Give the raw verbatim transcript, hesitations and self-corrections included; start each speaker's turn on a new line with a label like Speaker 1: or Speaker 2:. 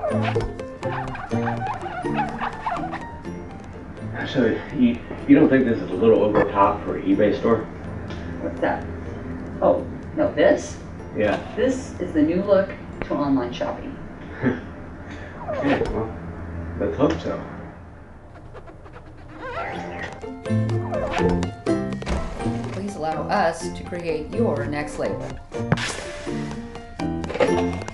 Speaker 1: So you, you don't think this is a little over the top for an eBay store?
Speaker 2: What's that? Oh, no, this?
Speaker 1: Yeah.
Speaker 2: This is the new look to online shopping.
Speaker 1: Okay, well, let's hope so.
Speaker 2: Please allow us to create your next label.